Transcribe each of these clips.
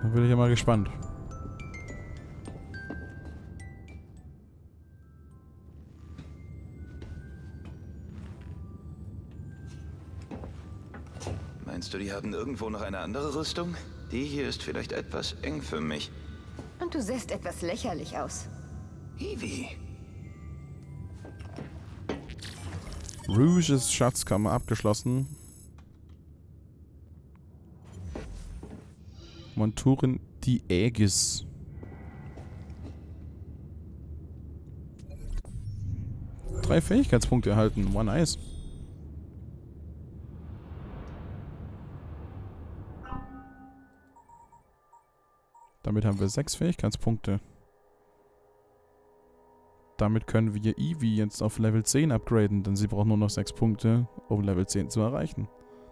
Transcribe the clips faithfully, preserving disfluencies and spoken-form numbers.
Dann bin ich ja mal gespannt. Meinst du, die haben irgendwo noch eine andere Rüstung? Die hier ist vielleicht etwas eng für mich. Und du siehst etwas lächerlich aus. Ivy. Rouges Schatzkammer abgeschlossen. Monturen die Aegis. Drei Fähigkeitspunkte erhalten. One nice. Damit haben wir sechs Fähigkeitspunkte. Damit können wir Ivy jetzt auf Level zehn upgraden, denn sie braucht nur noch sechs Punkte, um Level zehn zu erreichen.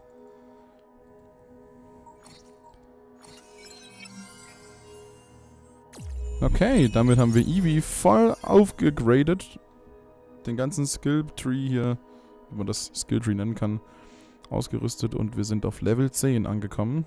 Okay, damit haben wir Ivy voll aufgegradet. Den ganzen Skill-Tree hier, wenn man das Skill-Tree nennen kann, ausgerüstet und wir sind auf Level zehn angekommen.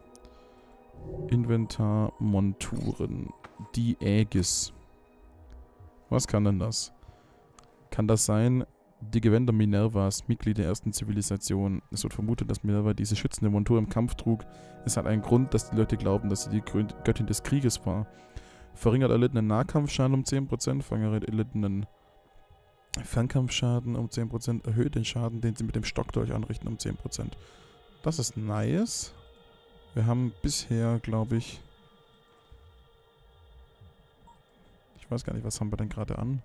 Inventar, Monturen, die Aegis. Was kann denn das? Kann das sein, die Gewänder Minervas, Mitglied der ersten Zivilisation? Es wird vermutet, dass Minerva diese schützende Montur im Kampf trug. Es hat einen Grund, dass die Leute glauben, dass sie die Göttin des Krieges war. Verringert erlittenen Nahkampfschaden um zehn Prozent, verringert erlittenen Fernkampfschaden um zehn Prozent, erhöht den Schaden, den sie mit dem Stockdolch anrichten, um zehn Prozent. Das ist nice. Wir haben bisher, glaube ich... Ich weiß gar nicht, was haben wir denn gerade an?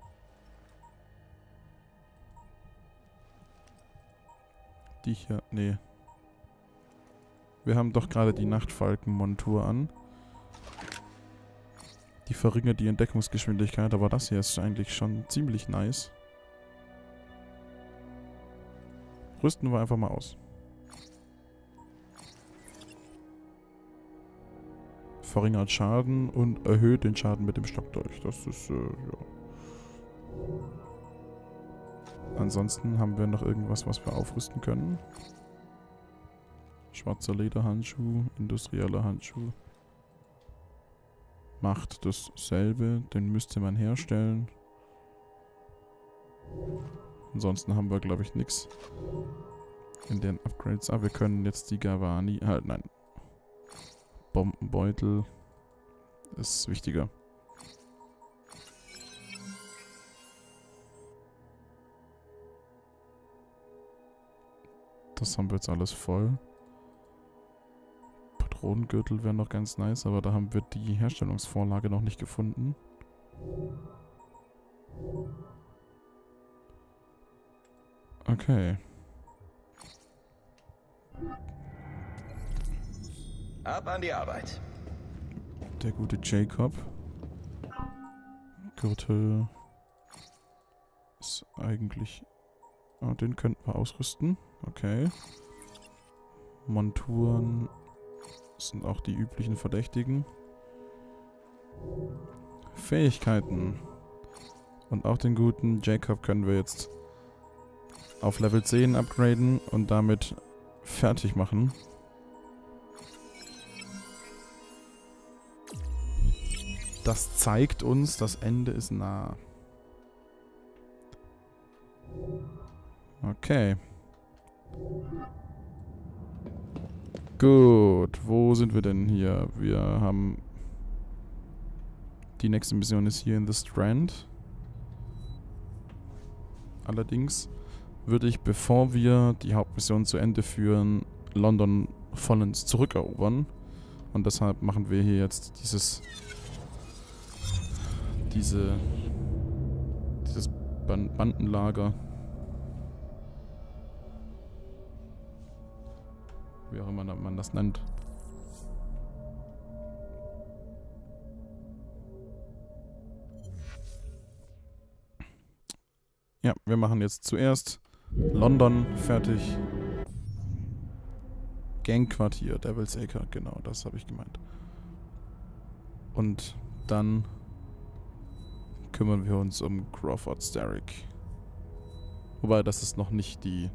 Die hier, nee. Wir haben doch gerade die Nachtfalkenmontur an. Die verringert die Entdeckungsgeschwindigkeit, aber das hier ist eigentlich schon ziemlich nice. Rüsten wir einfach mal aus. Verringert Schaden und erhöht den Schaden mit dem Stockdolch. Das ist, äh, ja. Ansonsten haben wir noch irgendwas, was wir aufrüsten können. Schwarzer Lederhandschuh, industrieller Handschuh. Macht dasselbe, den müsste man herstellen. Ansonsten haben wir, glaube ich, nichts in den Upgrades. Ah, wir können jetzt die Gavani, halt, nein. Bombenbeutel ist wichtiger. Das haben wir jetzt alles voll. Patronengürtel wäre noch ganz nice, aber da haben wir die Herstellungsvorlage noch nicht gefunden. Okay. Ab an die Arbeit. Der gute Jacob. Gürtel ist eigentlich... Ah, den könnten wir ausrüsten. Okay. Monturen sind auch die üblichen Verdächtigen. Fähigkeiten. Und auch den guten Jacob können wir jetzt auf Level zehn upgraden und damit fertig machen. Das zeigt uns, das Ende ist nah. Okay. Gut, wo sind wir denn hier? Wir haben... Die nächste Mission ist hier in The Strand. Allerdings würde ich, bevor wir die Hauptmission zu Ende führen, London vollends zurückerobern. Und deshalb machen wir hier jetzt dieses... Diese... Dieses Ban- Bandenlager. Wie auch immer man das nennt. Ja, wir machen jetzt zuerst London fertig. Gangquartier, Devil's Acre, genau, das habe ich gemeint. Und dann kümmern wir uns um Crawford Starrick. Wobei, das ist noch nicht die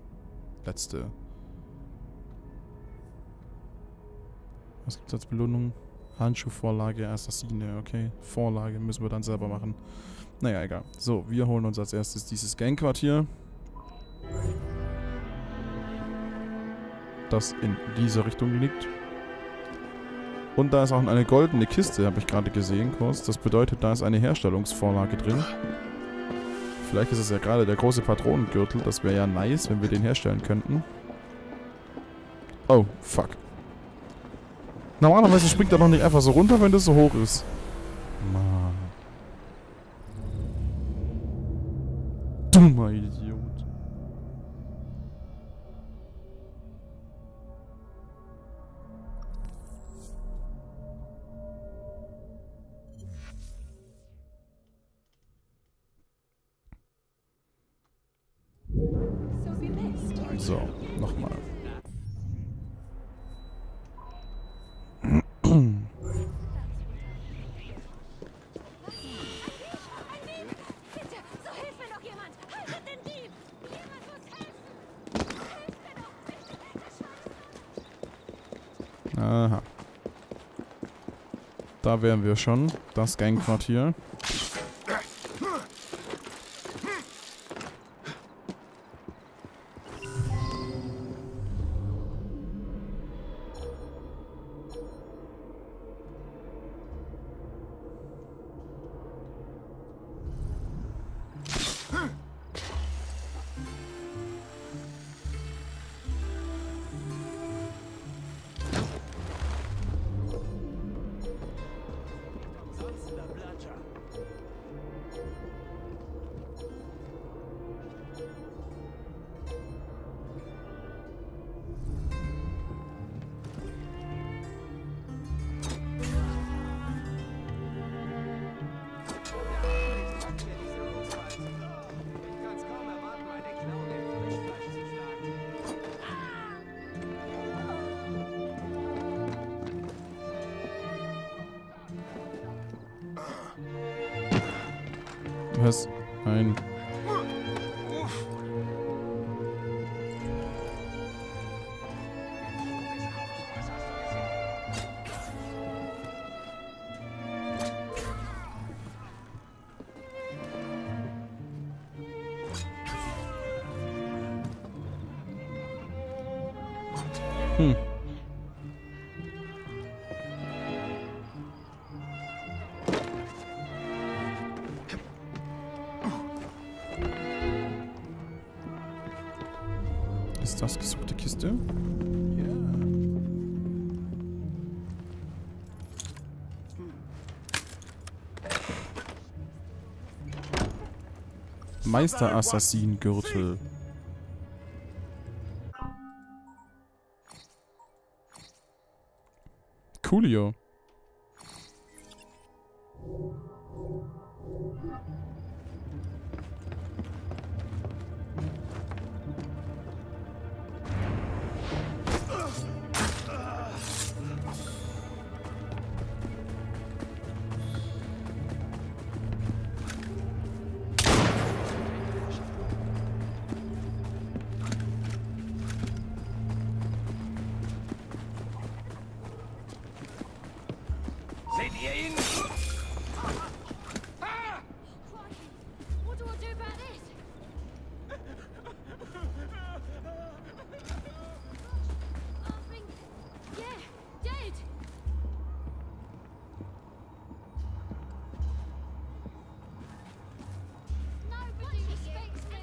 letzte. Was gibt's als Belohnung? Handschuhvorlage, Assassine, okay. Vorlage müssen wir dann selber machen. Naja, egal. So, wir holen uns als erstes dieses Gangquartier. Das in dieser Richtung liegt. Und da ist auch eine goldene Kiste, habe ich gerade gesehen, kurz. Das bedeutet, da ist eine Herstellungsvorlage drin. Vielleicht ist es ja gerade der große Patronengürtel. Das wäre ja nice, wenn wir den herstellen könnten. Oh, fuck. Normalerweise springt er doch nicht einfach so runter, wenn das so hoch ist. Mann. Dummer Idiot. So, nochmal. Aha. Da wären wir schon. Das Gangquartier. Was? Ein... Hm. Ist das gesuchte Kiste? Ja. Meister-Assassin-Gürtel. Coolio. Seht ihr ihn? What do I do about this? I think, yeah, dead. Nobody respects me.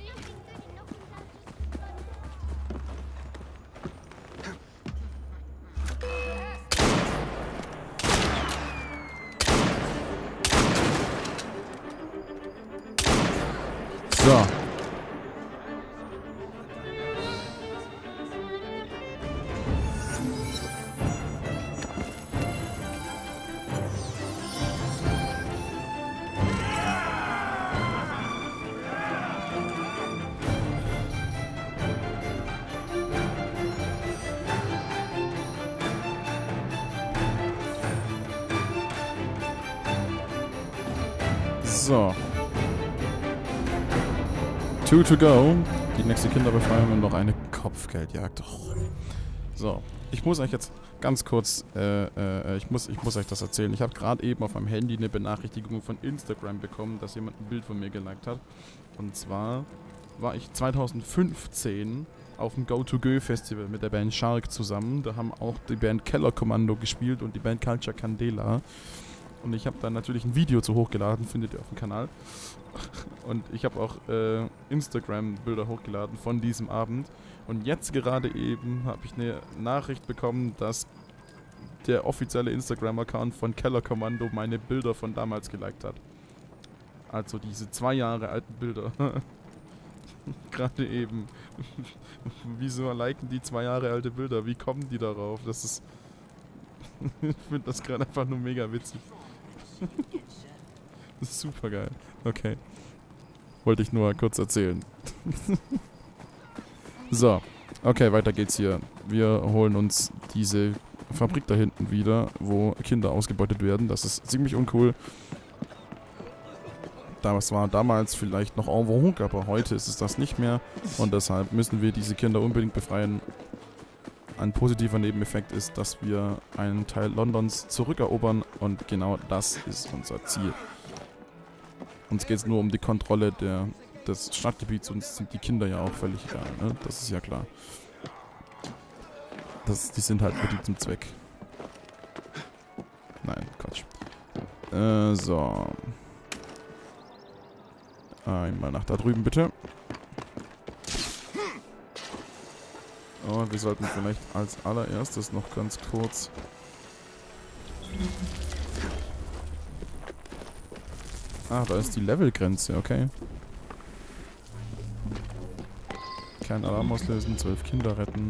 So. So. Two to go. Die nächste Kinderbefreiung und noch eine Kopfgeldjagd. Oh. So. Ich muss euch jetzt ganz ganz kurz, äh, äh, ich muss, ich muss euch das erzählen. Ich habe gerade eben auf meinem Handy eine Benachrichtigung von Instagram bekommen, dass jemand ein Bild von mir geliked hat. Und zwar war ich zweitausendfünfzehn auf dem Go-To-Go-Festival mit der Band Shark zusammen. Da haben auch die Band Keller Kommando gespielt und die Band Culture Candela. Und ich habe dann natürlich ein Video zu hochgeladen, findet ihr auf dem Kanal. Und ich habe auch äh, Instagram-Bilder hochgeladen von diesem Abend. Und jetzt gerade eben habe ich eine Nachricht bekommen, dass der offizielle Instagram-Account von Keller Kommando meine Bilder von damals geliked hat. Also diese zwei Jahre alten Bilder. Gerade eben. Wieso liken die zwei Jahre alte Bilder? Wie kommen die darauf? Das ist... ich finde das gerade einfach nur mega witzig. Das ist super geil. Okay. Wollte ich nur kurz erzählen. So. Okay, weiter geht's hier. Wir holen uns diese Fabrik da hinten wieder, wo Kinder ausgebeutet werden. Das ist ziemlich uncool. Das war damals vielleicht noch en vogue, aber heute ist es das nicht mehr. Und deshalb müssen wir diese Kinder unbedingt befreien. Ein positiver Nebeneffekt ist, dass wir einen Teil Londons zurückerobern. Und genau das ist unser Ziel. Uns geht es nur um die Kontrolle der, des Stadtgebiets. Uns sind die Kinder ja auch völlig egal. Ne? Das ist ja klar. Das, die sind halt Mittel zum Zweck. Nein, Quatsch. Äh, so. Einmal nach da drüben, bitte. Und wir sollten vielleicht als allererstes noch ganz kurz... Ah, da ist die Levelgrenze, okay. Kein Alarm auslösen, zwölf Kinder retten.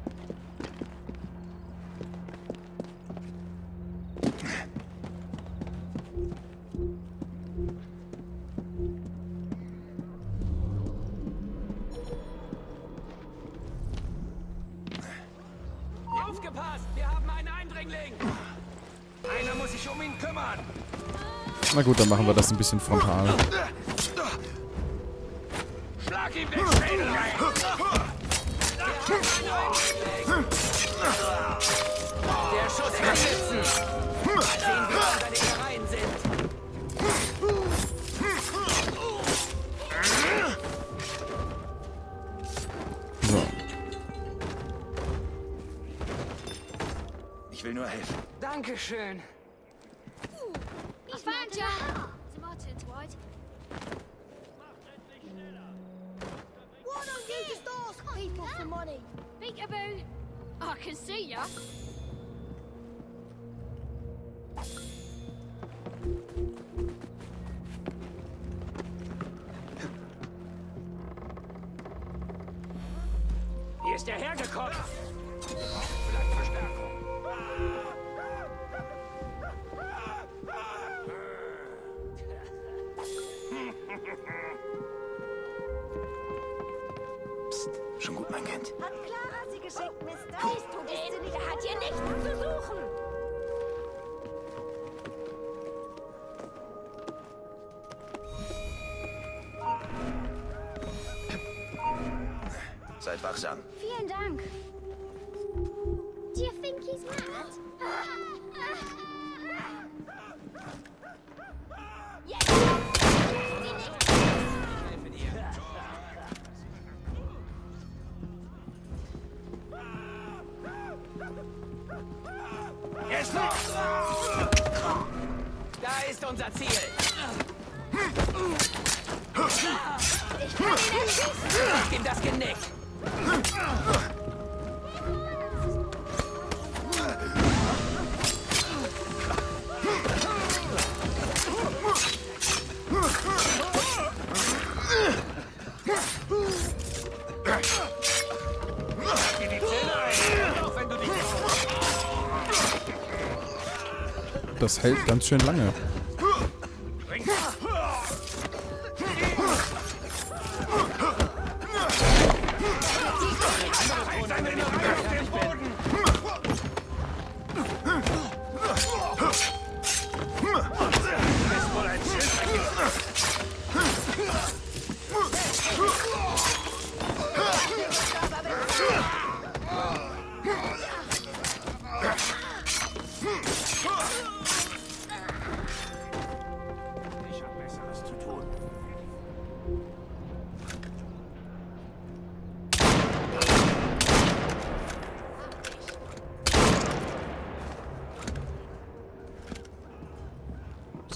Aufgepasst! Wir haben einen Eindringling! Einer muss sich um ihn kümmern! Na gut, dann machen wir das ein bisschen frontal. Schlag ihm den Schädel ein! Der Schuss wird sitzen! Mal sehen, wie unsere Leckereien sind! So. Ich will nur helfen. Dankeschön! I found you! It's my turn, Dwight. Why don't you just ask people for money? Peekaboo! I can see ya. Hier ist der hergekommen! Vielleicht Verstärkung. Psst, schon gut, mein Kind. Hat Clara sie geschickt, Mister? Siehst du den? Der hat hier nichts zu suchen. Seid wachsam. Vielen Dank. Do you think he's mad? Jetzt los! Da ist unser Ziel! Ich kann ihn erschießen. Schlag ihm das Genick! Gib die Zähne ein, auch wenn du dich Das hält ganz schön lange.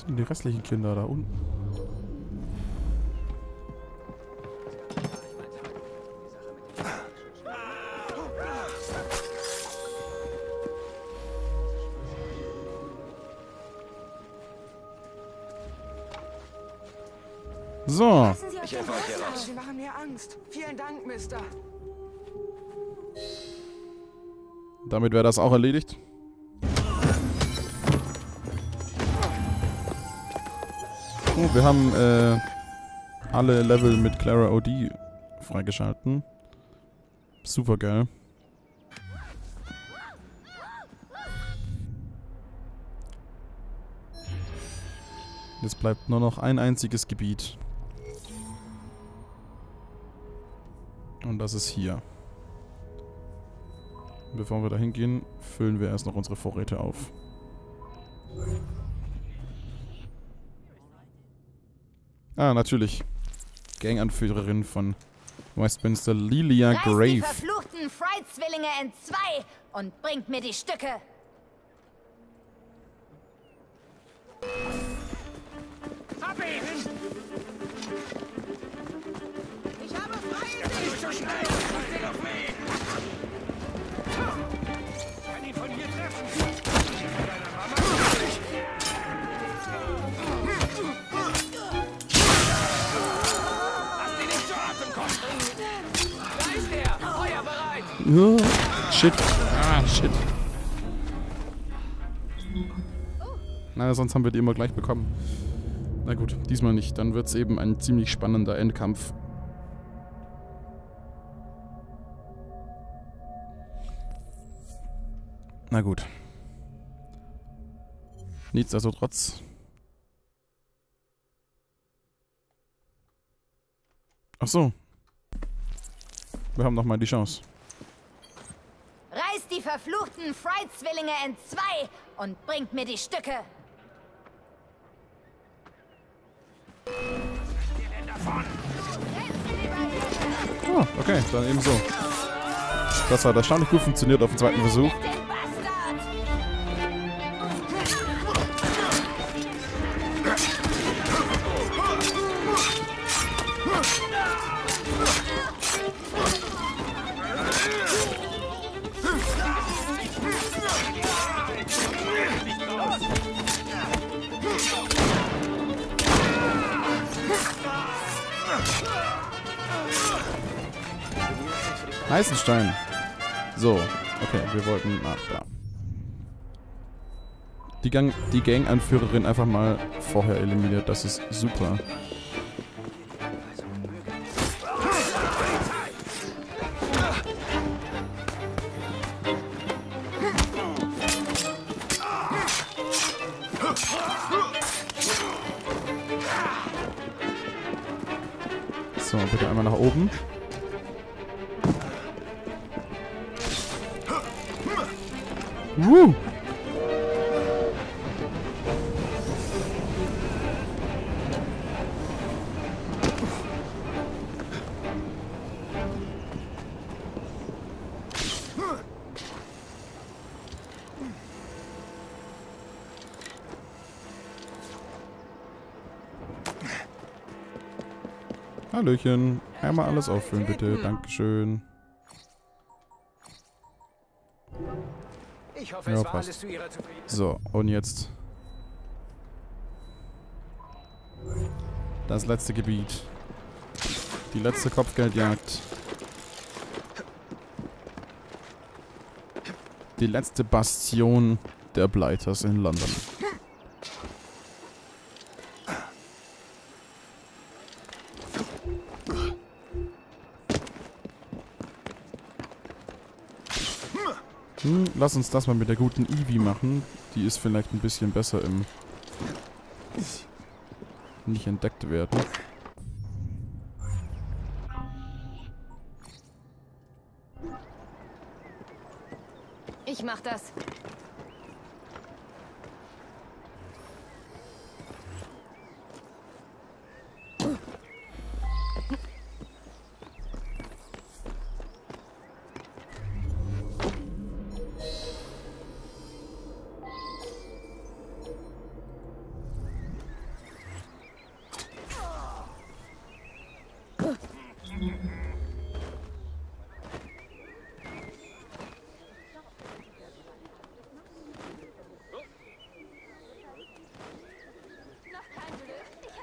sind denn die restlichen Kinder da unten? So. Ich helfe euch hier raus. Sie machen mir Angst. Vielen Dank, Mister. Damit wäre das auch erledigt. Oh, wir haben äh, alle Level mit Clara O D freigeschalten. Super geil. Jetzt bleibt nur noch ein einziges Gebiet. Und das ist hier. Bevor wir da hingehen, füllen wir erst noch unsere Vorräte auf. Ah, natürlich. Ganganführerin von Westminster, Lilia Reißt die Grave. verfluchten Fry-Zwillinge entzwei und bringt mir die Stücke. Hab ihn! Ich habe freie Nicht Sicht. so schnell! Steh auf mich! Kann ihn von hier treffen! Deiner Mama? Lass die nicht zu Atem kommen! Da ist er! Feuer bereit! Oh, shit. Ah, shit. Na, sonst haben wir die immer gleich bekommen. Na gut, diesmal nicht. Dann wird es eben ein ziemlich spannender Endkampf. Na gut. Nichtsdestotrotz. Ach so. Wir haben noch mal die Chance. Reißt die verfluchten Fry-Zwillinge entzwei und bringt mir die Stücke. Ah, okay, dann eben so. Das hat erstaunlich gut funktioniert auf dem zweiten Versuch. Den Bastard! Eisenstein. So, okay, wir wollten... Ach, da. Die, Gang, die Gang-Anführerin einfach mal vorher eliminiert. Das ist super. So, bitte einmal nach oben. Woo! Hallöchen. Einmal alles auffüllen, bitte. Dankeschön. Ich hoffe, Ja, es war passt. alles zu Ihrer Zufriedenheit. So, und jetzt das letzte Gebiet. Die letzte Kopfgeldjagd. Die letzte Bastion der Blighters in London. Hm, lass uns das mal mit der guten Evie machen. Die ist vielleicht ein bisschen besser im nicht entdeckt werden. Ich mach das.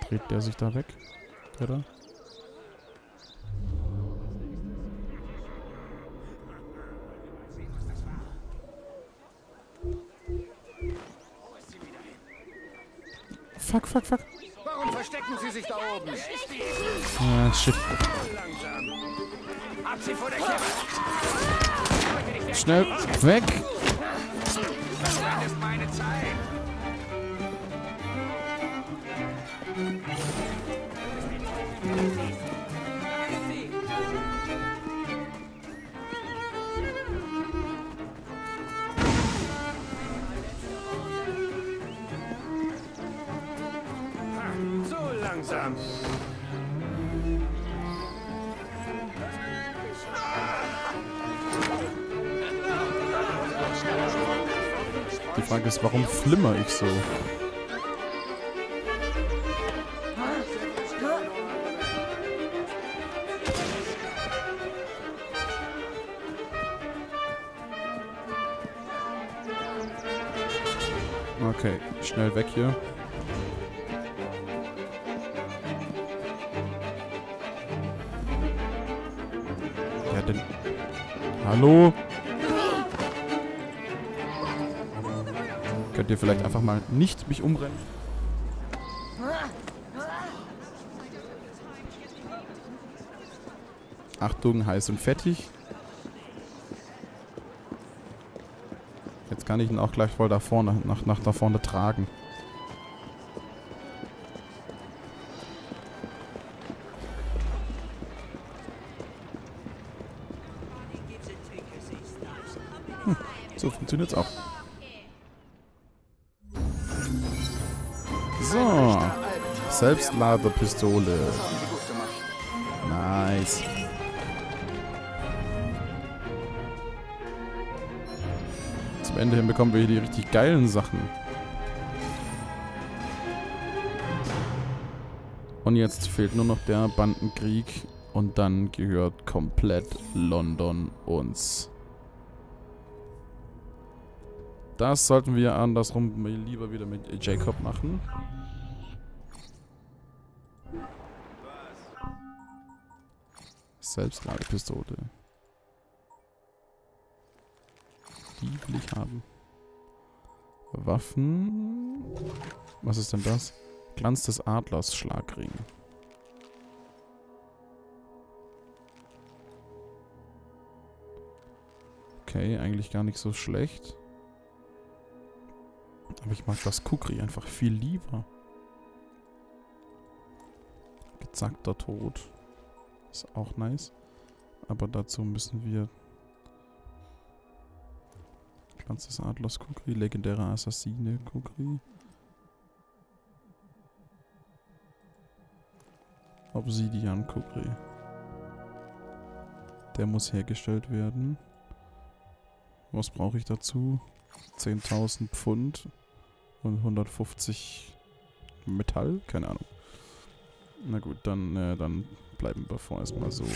Dreht der sich da weg? Der da? Fuck, fuck, fuck. Warum verstecken Sie sich da oben? Ah, shit. Langsam. Ab Sie vor der Kette. Schnell weg. Das ist meine Zeit. So langsam. Die Frage ist, warum flimmer ich so? Okay, schnell weg hier. Ja, denn... Hallo? Könnt ihr vielleicht einfach mal nicht mich umrennen? Achtung, heiß und fettig. Jetzt kann ich ihn auch gleich voll da vorne, nach, nach da vorne tragen. Hm, so funktioniert's auch. So. Selbstladepistole. Nice. Zum Ende hin bekommen wir hier die richtig geilen Sachen. Und jetzt fehlt nur noch der Bandenkrieg. Und dann gehört komplett London uns. Das sollten wir andersrum lieber wieder mit Jacob machen. Selbstladepistole. Die will ich haben. Waffen. Was ist denn das? Glanz des Adlers, Schlagring. Okay, eigentlich gar nicht so schlecht. Aber ich mag das Kukri einfach viel lieber. Gezackter Tod. Ist auch nice. Aber dazu müssen wir... Glanz des Adlers Kukri, legendärer Assassine Kukri. Obsidian Kukri. Der muss hergestellt werden. Was brauche ich dazu? zehntausend Pfund und hundertfünfzig Metall? Keine Ahnung. Na gut, dann, äh, dann bleiben wir vorerst mal so.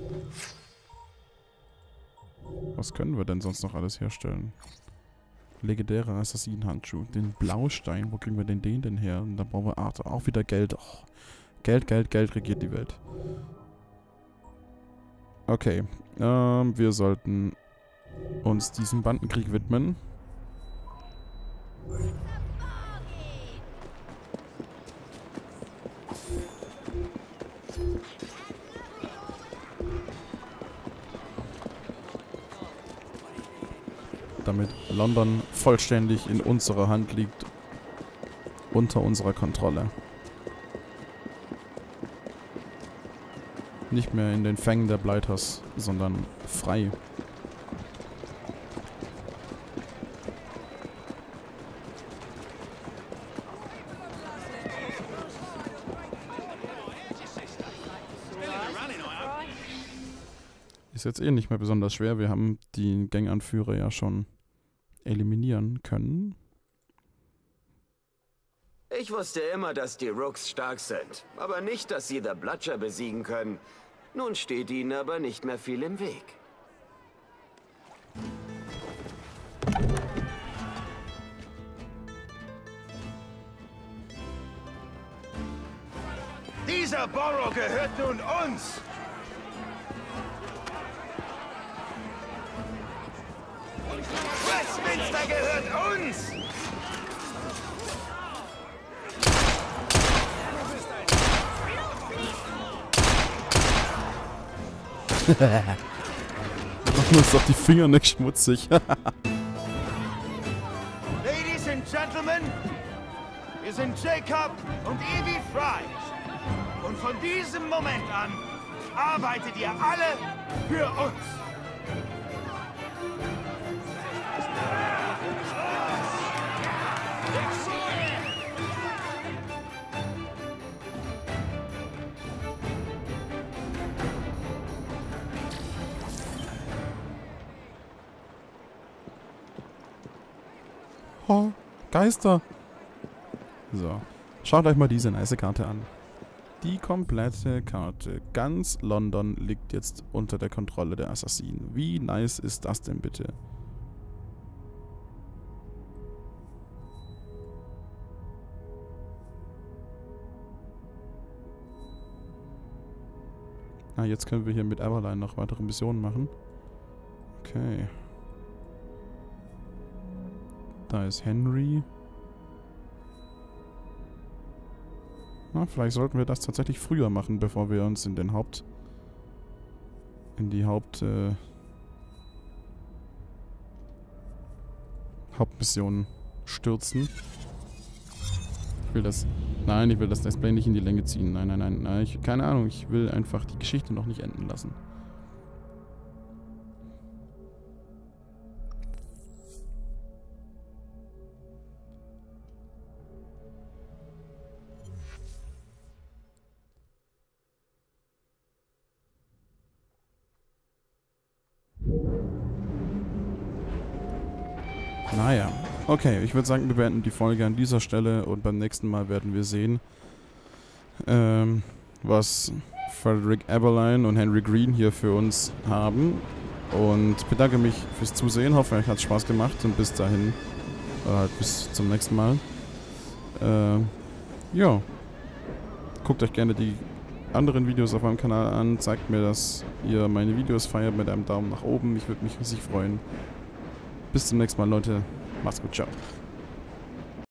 Was können wir denn sonst noch alles herstellen? Legendärer Assassinenhandschuh. Den Blaustein, wo kriegen wir denn den denn her? Und dann brauchen wir ach, auch wieder Geld. Oh, Geld, Geld, Geld regiert die Welt. Okay. Ähm, wir sollten uns diesem Bandenkrieg widmen. Damit London vollständig in unserer Hand liegt, unter unserer Kontrolle. Nicht mehr in den Fängen der Blighters, sondern frei. Ist jetzt eh nicht mehr besonders schwer. Wir haben die Ganganführer ja schon eliminieren können. Ich wusste immer, dass die Rooks stark sind, aber nicht, dass sie The Bludger besiegen können. Nun steht ihnen aber nicht mehr viel im Weg. Dieser Borough gehört nun uns! Westminster gehört uns! Machen uns doch die Finger nicht schmutzig. Ladies and Gentlemen, wir sind Jacob und Evie Fry. Und von diesem Moment an arbeitet ihr alle für uns. Oh, Geister. So, schaut euch mal diese nice Karte an. Die komplette Karte, ganz London liegt jetzt unter der Kontrolle der Assassinen. Wie nice ist das denn bitte? Ah, jetzt können wir hier mit Everline noch weitere Missionen machen. Okay. Da ist Henry. Na, vielleicht sollten wir das tatsächlich früher machen, bevor wir uns in den Haupt... in die Haupt... Äh, Hauptmissionen stürzen. Ich will das... Nein, ich will das Let's Play nicht in die Länge ziehen. Nein, nein, nein. nein ich, keine Ahnung, ich will einfach die Geschichte noch nicht enden lassen. Naja, okay, ich würde sagen, wir beenden die Folge an dieser Stelle und beim nächsten Mal werden wir sehen, ähm, was Frederick Everline und Henry Green hier für uns haben. Und bedanke mich fürs Zusehen, hoffe, euch hat es Spaß gemacht und bis dahin, äh, bis zum nächsten Mal. Ähm, ja, guckt euch gerne die anderen Videos auf meinem Kanal an, zeigt mir, dass ihr meine Videos feiert mit einem Daumen nach oben, ich würde mich riesig freuen. Bis zum nächsten Mal, Leute. Macht's gut, ciao.